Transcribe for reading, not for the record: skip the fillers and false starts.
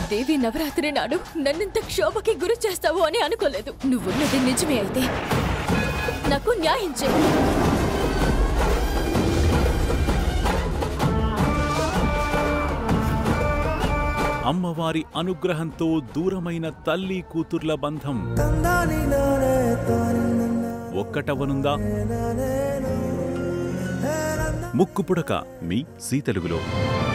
దేవి నవరాత్రి నాడు నన్నింత క్షోభకి గురి చేస్తావు అని అనుకోలేదు. నువ్వున్నది నిజమే అయితే నాకు న్యాయం చేయి. అమ్మవారి అనుగ్రహంతో దూరమైన తల్లి కూతుర్ల బంధం ఒక్కటవనుందా? ముక్కుపుడక మీ జీ తెలుగులో.